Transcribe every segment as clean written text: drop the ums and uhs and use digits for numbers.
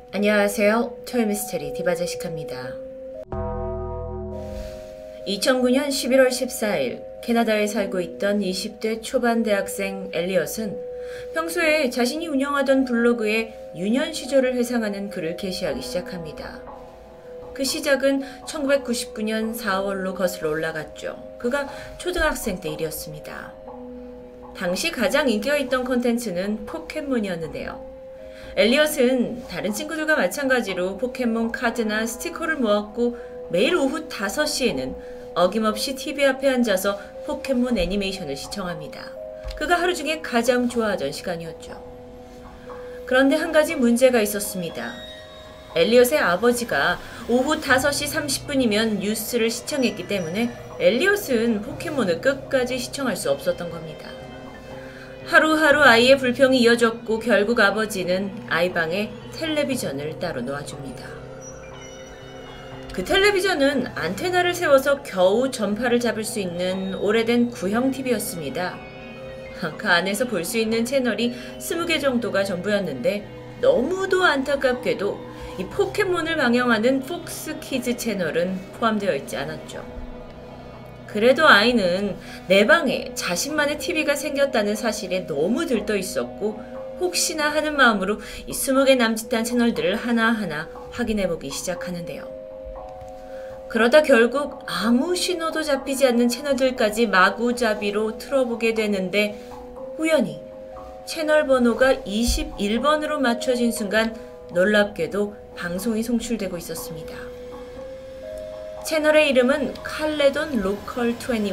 안녕하세요. 토요미스테리 디바제시카입니다. 2009년 11월 14일 캐나다에 살고 있던 20대 초반 대학생 엘리엇은 평소에 자신이 운영하던 블로그에 유년 시절을 회상하는 글을 게시하기 시작합니다. 그 시작은 1999년 4월로 거슬러 올라갔죠. 그가 초등학생 때 일이었습니다. 당시 가장 인기가 있던 콘텐츠는 포켓몬이었는데요. 엘리엇은 다른 친구들과 마찬가지로 포켓몬 카드나 스티커를 모았고 매일 오후 5시에는 어김없이 TV 앞에 앉아서 포켓몬 애니메이션을 시청합니다. 그가 하루 중에 가장 좋아하던 시간이었죠. 그런데 한 가지 문제가 있었습니다. 엘리엇의 아버지가 오후 5시 30분이면 뉴스를 시청했기 때문에 엘리엇은 포켓몬을 끝까지 시청할 수 없었던 겁니다. 하루하루 아이의 불평이 이어졌고 결국 아버지는 아이 방에 텔레비전을 따로 놓아줍니다. 그 텔레비전은 안테나를 세워서 겨우 전파를 잡을 수 있는 오래된 구형 TV였습니다. 그 안에서 볼 수 있는 채널이 20개 정도가 전부였는데 너무도 안타깝게도 이 포켓몬을 방영하는 폭스키즈 채널은 포함되어 있지 않았죠. 그래도 아이는 내 방에 자신만의 TV가 생겼다는 사실에 너무 들떠 있었고 혹시나 하는 마음으로 이 20개 남짓한 채널들을 하나하나 확인해보기 시작하는데요. 그러다 결국 아무 신호도 잡히지 않는 채널들까지 마구잡이로 틀어보게 되는데 우연히 채널 번호가 21번으로 맞춰진 순간 놀랍게도 방송이 송출되고 있었습니다. 채널의 이름은 칼레돈 로컬 21.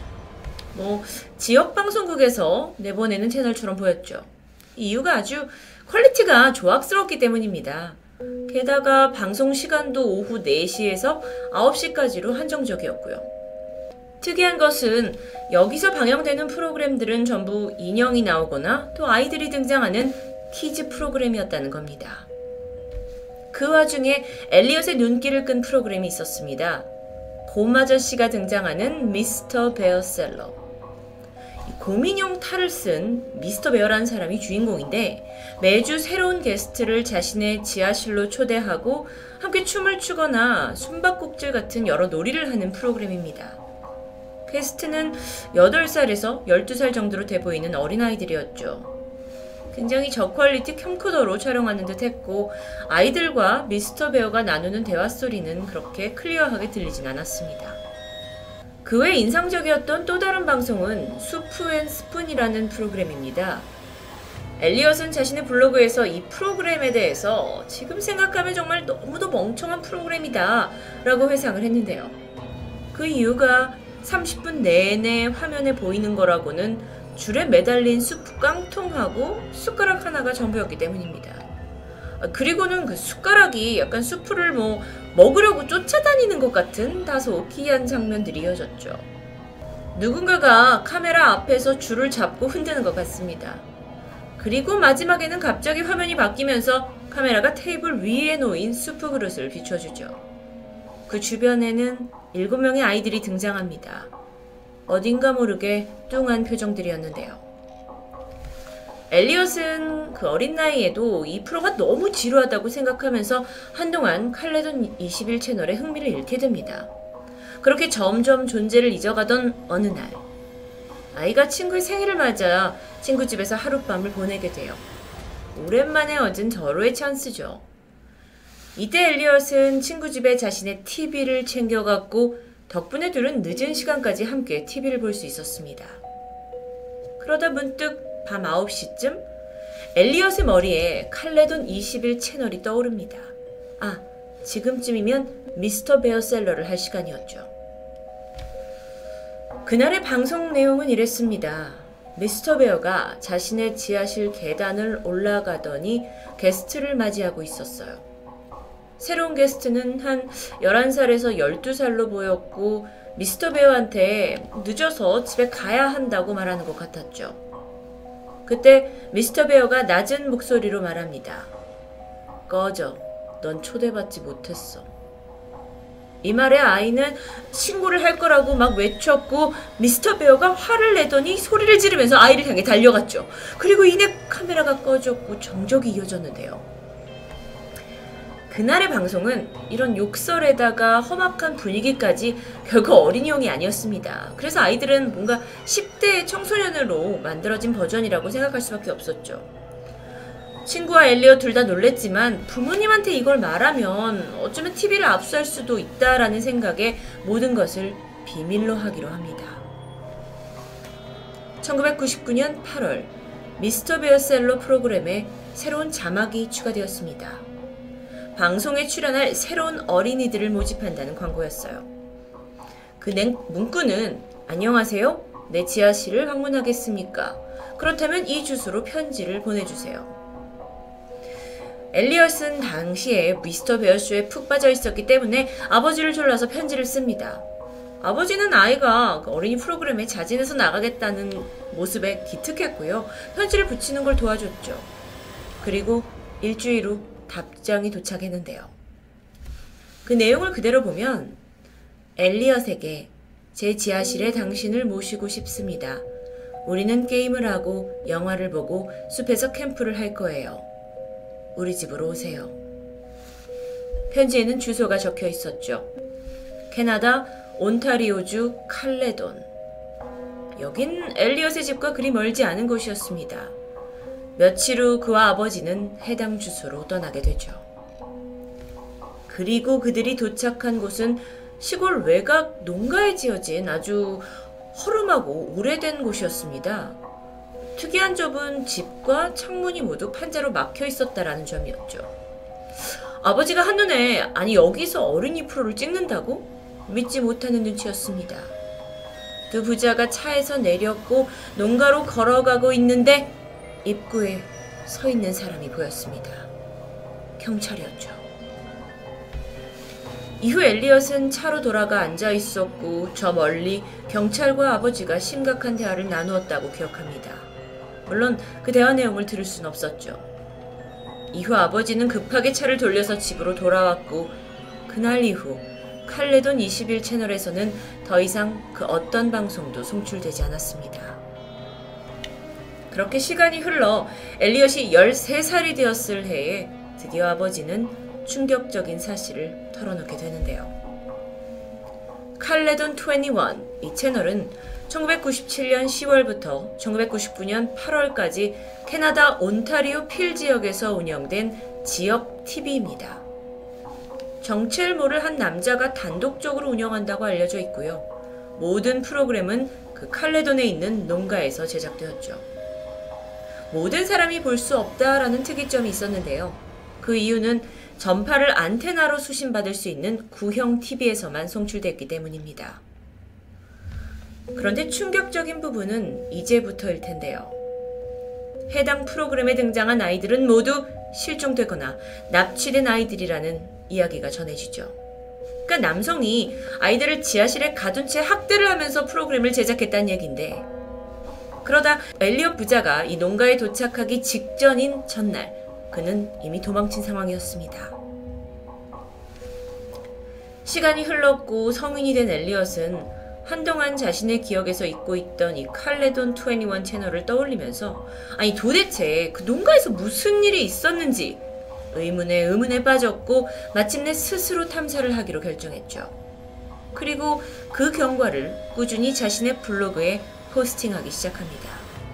지역 방송국에서 내보내는 채널처럼 보였죠. 이유가 아주 퀄리티가 조악스럽기 때문입니다. 게다가 방송 시간도 오후 4시에서 9시까지로 한정적이었고요. 특이한 것은 여기서 방영되는 프로그램들은 전부 인형이 나오거나 또 아이들이 등장하는 키즈 프로그램이었다는 겁니다. 그 와중에 엘리엇의 눈길을 끈 프로그램이 있었습니다. 곰 아저씨가 등장하는 미스터 베어셀러. 곰인형 탈을 쓴 미스터 베어라는 사람이 주인공인데 매주 새로운 게스트를 자신의 지하실로 초대하고 함께 춤을 추거나 숨바꼭질 같은 여러 놀이를 하는 프로그램입니다. 게스트는 8살에서 12살 정도로 돼 보이는 어린아이들이었죠. 굉장히 저퀄리티 캠코더로 촬영하는 듯 했고 아이들과 미스터 베어가 나누는 대화 소리는 그렇게 클리어하게 들리진 않았습니다. 그 외 인상적이었던 또 다른 방송은 수프 앤 스푼이라는 프로그램입니다. 엘리엇은 자신의 블로그에서 이 프로그램에 대해서 지금 생각하면 정말 너무도 멍청한 프로그램이다 라고 회상을 했는데요. 그 이유가 30분 내내 화면에 보이는 거라고는 줄에 매달린 수프 깡통하고 숟가락 하나가 전부였기 때문입니다. 그리고는 그 숟가락이 약간 수프를 먹으려고 쫓아다니는 것 같은 다소 기이한 장면들이 이어졌죠. 누군가가 카메라 앞에서 줄을 잡고 흔드는 것 같습니다. 그리고 마지막에는 갑자기 화면이 바뀌면서 카메라가 테이블 위에 놓인 수프 그릇을 비춰주죠. 그 주변에는 7명의 아이들이 등장합니다. 어딘가 모르게 뚱한 표정들이었는데요. 엘리엇은 그 어린 나이에도 이 프로가 너무 지루하다고 생각하면서 한동안 칼레돈 21 채널에 흥미를 잃게 됩니다. 그렇게 점점 존재를 잊어가던 어느 날 아이가 친구의 생일을 맞아 친구 집에서 하룻밤을 보내게 돼요. 오랜만에 얻은 절호의 찬스죠. 이때 엘리엇은 친구 집에 자신의 TV를 챙겨갔고 덕분에 둘은 늦은 시간까지 함께 TV를 볼 수 있었습니다. 그러다 문득 밤 9시쯤 엘리엇의 머리에 칼레돈 21 채널이 떠오릅니다. 지금쯤이면 미스터 베어셀러를 할 시간이었죠. 그날의 방송 내용은 이랬습니다. 미스터 베어가 자신의 지하실 계단을 올라가더니 게스트를 맞이하고 있었어요. 새로운 게스트는 한 11살에서 12살로 보였고 미스터 베어한테 늦어서 집에 가야 한다고 말하는 것 같았죠. 그때 미스터 베어가 낮은 목소리로 말합니다. 꺼져. 넌 초대받지 못했어. 이 말에 아이는 신고를 할 거라고 막 외쳤고 미스터 베어가 화를 내더니 소리를 지르면서 아이를 향해 달려갔죠. 그리고 이내 카메라가 꺼졌고 정적이 이어졌는데요. 그날의 방송은 이런 욕설에다가 험악한 분위기까지 결코 어린이용이 아니었습니다. 그래서 아이들은 뭔가 10대의 청소년으로 만들어진 버전이라고 생각할 수밖에 없었죠. 친구와 엘리엇 둘 다 놀랬지만 부모님한테 이걸 말하면 어쩌면 TV를 압수할 수도 있다라는 생각에 모든 것을 비밀로 하기로 합니다. 1999년 8월 미스터 베어셀러 프로그램에 새로운 자막이 추가되었습니다. 방송에 출연할 새로운 어린이들을 모집한다는 광고였어요. 그 문구는 안녕하세요. 내 지하실을 방문하겠습니까? 그렇다면 이 주소로 편지를 보내주세요. 엘리엇은 당시에 미스터 베어쇼에 푹 빠져 있었기 때문에 아버지를 졸라서 편지를 씁니다. 아버지는 아이가 어린이 프로그램에 자진해서 나가겠다는 모습에 기특했고요. 편지를 붙이는 걸 도와줬죠. 그리고 일주일 후 답장이 도착했는데요. 그 내용을 그대로 보면 엘리엇에게 제 지하실에 당신을 모시고 싶습니다. 우리는 게임을 하고 영화를 보고 숲에서 캠프를 할 거예요. 우리 집으로 오세요. 편지에는 주소가 적혀 있었죠. 캐나다 온타리오주 칼레돈. 여긴 엘리엇의 집과 그리 멀지 않은 곳이었습니다. 며칠 후 그와 아버지는 해당 주소로 떠나게 되죠. 그리고 그들이 도착한 곳은 시골 외곽 농가에 지어진 아주 허름하고 오래된 곳이었습니다. 특이한 점은 집과 창문이 모두 판자로 막혀 있었다라는 점이었죠. 아버지가 한눈에 아니 여기서 어린이 프로를 찍는다고? 믿지 못하는 눈치였습니다. 두 부자가 차에서 내렸고 농가로 걸어가고 있는데 입구에 서 있는 사람이 보였습니다. 경찰이었죠. 이후 엘리엇은 차로 돌아가 앉아 있었고 저 멀리 경찰과 아버지가 심각한 대화를 나누었다고 기억합니다. 물론 그 대화 내용을 들을 순 없었죠. 이후 아버지는 급하게 차를 돌려서 집으로 돌아왔고 그날 이후 칼레돈 21 채널에서는 더 이상 그 어떤 방송도 송출되지 않았습니다. 그렇게 시간이 흘러 엘리엇이 13살이 되었을 해에 드디어 아버지는 충격적인 사실을 털어놓게 되는데요. 칼레돈 21, 이 채널은 1997년 10월부터 1999년 8월까지 캐나다 온타리오 필 지역에서 운영된 지역 TV입니다. 정체를 한 남자가 단독적으로 운영한다고 알려져 있고요. 모든 프로그램은 그 칼레돈에 있는 농가에서 제작되었죠. 모든 사람이 볼 수 없다라는 특이점이 있었는데요. 그 이유는 전파를 안테나로 수신받을 수 있는 구형 TV에서만 송출됐기 때문입니다. 그런데 충격적인 부분은 이제부터일 텐데요. 해당 프로그램에 등장한 아이들은 모두 실종되거나 납치된 아이들이라는 이야기가 전해지죠. 그러니까 남성이 아이들을 지하실에 가둔 채 학대를 하면서 프로그램을 제작했다는 얘기인데, 그러다 엘리엇 부자가 이 농가에 도착하기 직전인 전날 그는 이미 도망친 상황이었습니다. 시간이 흘렀고 성인이 된 엘리엇은 한동안 자신의 기억에서 잊고 있던 이 칼레돈 21 채널을 떠올리면서 아니 도대체 그 농가에서 무슨 일이 있었는지 의문에 빠졌고 마침내 스스로 탐사를 하기로 결정했죠. 그리고 그 경과를 꾸준히 자신의 블로그에 포스팅하기 시작합니다.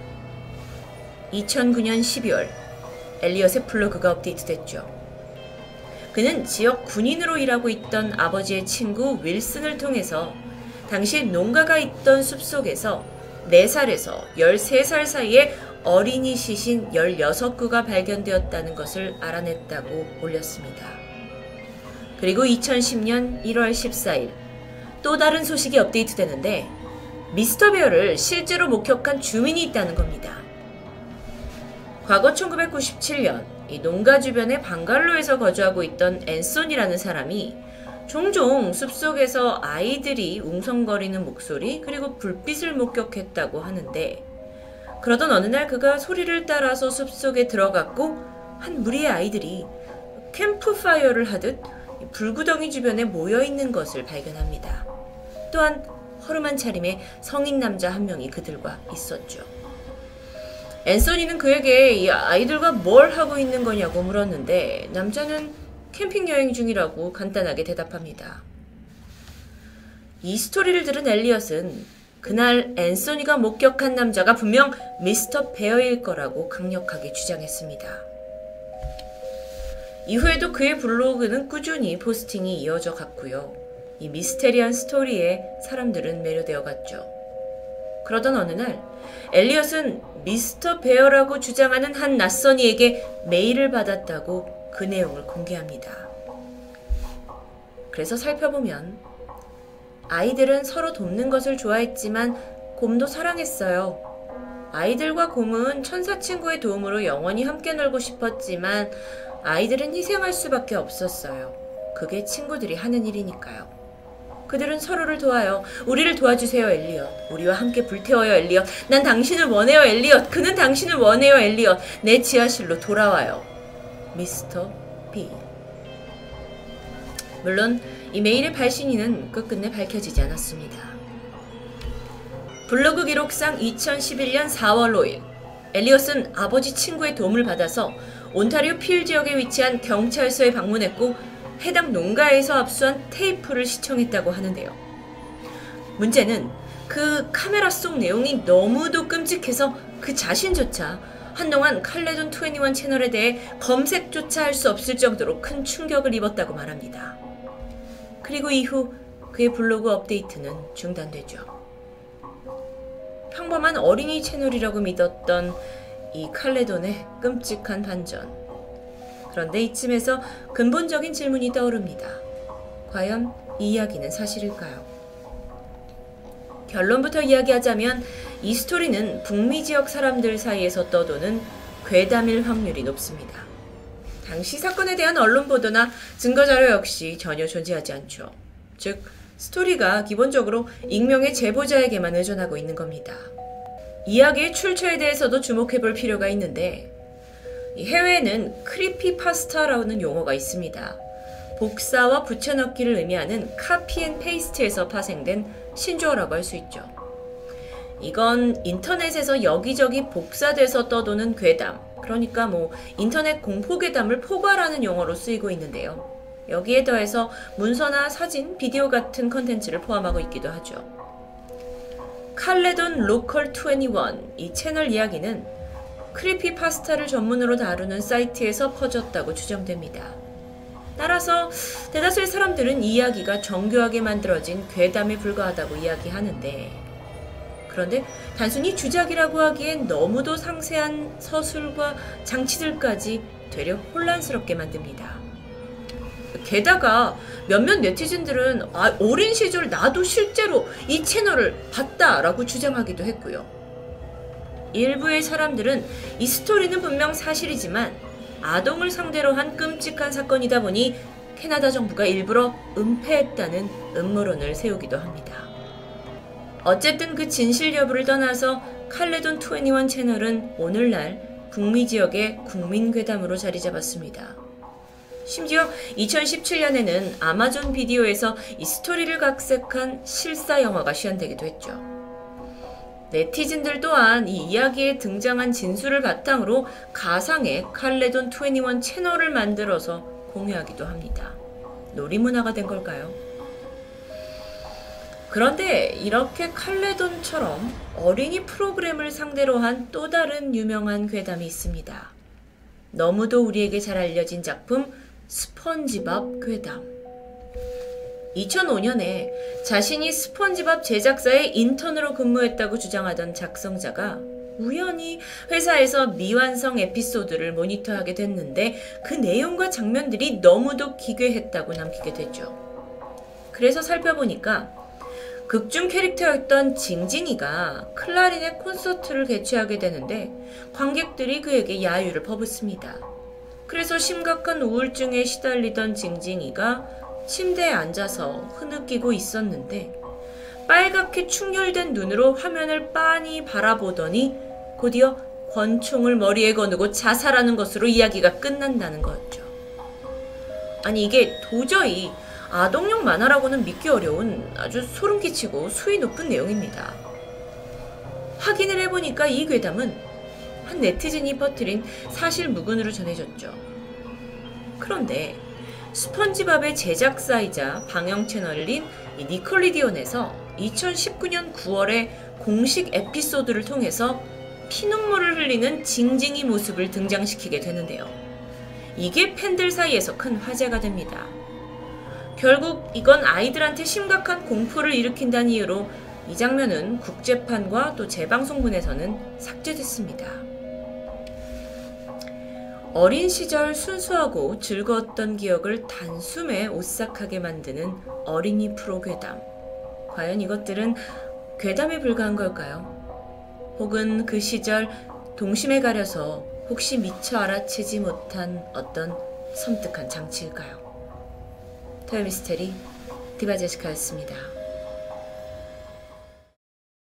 2009년 12월 엘리엇의 블로그가 업데이트됐죠. 그는 지역 군인으로 일하고 있던 아버지의 친구 윌슨을 통해서 당시 농가가 있던 숲속에서 4살에서 13살 사이에 어린이 시신 16구가 발견되었다는 것을 알아냈다고 올렸습니다. 그리고 2010년 1월 14일 또 다른 소식이 업데이트되는데 미스터 베어를 실제로 목격한 주민이 있다는 겁니다. 과거 1997년 이 농가 주변의 방갈로에서 거주하고 있던 앤손이라는 사람이 종종 숲속에서 아이들이 웅성거리는 목소리 그리고 불빛을 목격했다고 하는데, 그러던 어느 날 그가 소리를 따라서 숲속에 들어갔고 한 무리의 아이들이 캠프파이어를 하듯 불구덩이 주변에 모여있는 것을 발견합니다. 또한 허름한 차림의 성인 남자 한 명이 그들과 있었죠. 앤소니는 그에게 이 아이들과 뭘 하고 있는 거냐고 물었는데 남자는 캠핑 여행 중이라고 간단하게 대답합니다. 이 스토리를 들은 엘리엇은 그날 앤소니가 목격한 남자가 분명 미스터 베어일 거라고 강력하게 주장했습니다. 이후에도 그의 블로그는 꾸준히 포스팅이 이어져 갔고요. 이 미스테리한 스토리에 사람들은 매료되어 갔죠. 그러던 어느 날 엘리엇은 미스터 베어라고 주장하는 한 낯선이에게 메일을 받았다고 그 내용을 공개합니다. 그래서 살펴보면 아이들은 서로 돕는 것을 좋아했지만 곰도 사랑했어요. 아이들과 곰은 천사 친구의 도움으로 영원히 함께 놀고 싶었지만 아이들은 희생할 수밖에 없었어요. 그게 친구들이 하는 일이니까요. 그들은 서로를 도와요. 우리를 도와주세요, 엘리엇. 우리와 함께 불태워요, 엘리엇. 난 당신을 원해요, 엘리엇. 그는 당신을 원해요, 엘리엇. 내 지하실로 돌아와요. 미스터 B. 물론 이 메일의 발신인은 끝끝내 밝혀지지 않았습니다. 블로그 기록상 2011년 4월 5일 엘리엇은 아버지 친구의 도움을 받아서 온타리오 필 지역에 위치한 경찰서에 방문했고 해당 농가에서 압수한 테이프를 시청했다고 하는데요. 문제는 그 카메라 속 내용이 너무도 끔찍해서 그 자신조차 한동안 칼레돈 21 채널에 대해 검색조차 할 수 없을 정도로 큰 충격을 입었다고 말합니다. 그리고 이후 그의 블로그 업데이트는 중단되죠. 평범한 어린이 채널이라고 믿었던 이 칼레돈의 끔찍한 반전. 그런데 이쯤에서 근본적인 질문이 떠오릅니다. 과연 이 이야기는 사실일까요? 결론부터 이야기하자면 이 스토리는 북미 지역 사람들 사이에서 떠도는 괴담일 확률이 높습니다. 당시 사건에 대한 언론 보도나 증거자료 역시 전혀 존재하지 않죠. 즉, 스토리가 기본적으로 익명의 제보자에게만 의존하고 있는 겁니다. 이야기의 출처에 대해서도 주목해볼 필요가 있는데 해외에는 크리피파스타라는 용어가 있습니다. 복사와 붙여넣기를 의미하는 카피 앤 페이스트에서 파생된 신조어라고 할 수 있죠. 이건 인터넷에서 여기저기 복사돼서 떠도는 괴담, 그러니까 인터넷 공포괴담을 포괄하는 용어로 쓰이고 있는데요. 여기에 더해서 문서나 사진, 비디오 같은 컨텐츠를 포함하고 있기도 하죠. 칼레돈 로컬 21, 이 채널 이야기는 크리피파스타를 전문으로 다루는 사이트에서 퍼졌다고 추정됩니다. 따라서 대다수의 사람들은 이 이야기가 정교하게 만들어진 괴담에 불과하다고 이야기하는데, 그런데 단순히 주작이라고 하기엔 너무도 상세한 서술과 장치들까지 되려 혼란스럽게 만듭니다. 게다가 몇몇 네티즌들은 어린 시절 나도 실제로 이 채널을 봤다라고 주장하기도 했고요. 일부의 사람들은 이 스토리는 분명 사실이지만 아동을 상대로 한 끔찍한 사건이다 보니 캐나다 정부가 일부러 은폐했다는 음모론을 세우기도 합니다. 어쨌든 그 진실 여부를 떠나서 칼레돈 21 채널은 오늘날 북미 지역의 국민괴담으로 자리 잡았습니다. 심지어 2017년에는 아마존 비디오에서 이 스토리를 각색한 실사 영화가 시연되기도 했죠. 네티즌들 또한 이 이야기에 등장한 진술을 바탕으로 가상의 칼레돈 21 채널을 만들어서 공유하기도 합니다. 놀이문화가 된 걸까요? 그런데 이렇게 칼레돈처럼 어린이 프로그램을 상대로 한 또 다른 유명한 괴담이 있습니다. 너무도 우리에게 잘 알려진 작품 스펀지밥 괴담. 2005년에 자신이 스펀지밥 제작사의 인턴으로 근무했다고 주장하던 작성자가 우연히 회사에서 미완성 에피소드를 모니터하게 됐는데 그 내용과 장면들이 너무도 기괴했다고 남기게 되죠. 그래서 살펴보니까 극중 캐릭터였던 징징이가 클라리넷 콘서트를 개최하게 되는데 관객들이 그에게 야유를 퍼붓습니다. 그래서 심각한 우울증에 시달리던 징징이가 침대에 앉아서 흐느끼고 있었는데 빨갛게 충혈된 눈으로 화면을 빤히 바라보더니 곧이어 권총을 머리에 거두고 자살하는 것으로 이야기가 끝난다는 거였죠. 아니 이게 도저히 아동용 만화라고는 믿기 어려운 아주 소름끼치고 수위 높은 내용입니다. 확인을 해보니까 이 괴담은 한 네티즌이 퍼뜨린 사실 무근으로 전해졌죠. 그런데 스펀지밥의 제작사이자 방영 채널인 니컬리디언에서 2019년 9월에 공식 에피소드를 통해서 피눈물을 흘리는 징징이 모습을 등장시키게 되는데요. 이게 팬들 사이에서 큰 화제가 됩니다. 결국 이건 아이들한테 심각한 공포를 일으킨다는 이유로 이 장면은 국제판과 또 재방송분에서는 삭제됐습니다. 어린 시절 순수하고 즐거웠던 기억을 단숨에 오싹하게 만드는 어린이 프로 괴담. 과연 이것들은 괴담에 불과한 걸까요? 혹은 그 시절 동심에 가려서 혹시 미처 알아채지 못한 어떤 섬뜩한 장치일까요? 토요미스테리 디바제시카였습니다.